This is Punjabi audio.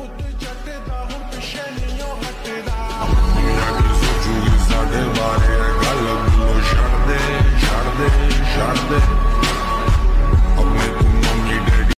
ਪੁੱਤ ਜੱਟ ਦਾ ਹੁਣ ਪਿੱਛੇ ਨਹੀਂ ਉਹ ਹਟਦਾ ਦੁਨੀਆ ਕੀ ਸੋਚੂਗੀ ਸਾਡੇ ਬਾਰੇ ਗੱਲ ਨੂੰ ਛੱਡ ਦੇ ਛੱਡ ਦੇ ਛੱਡ ਦੇ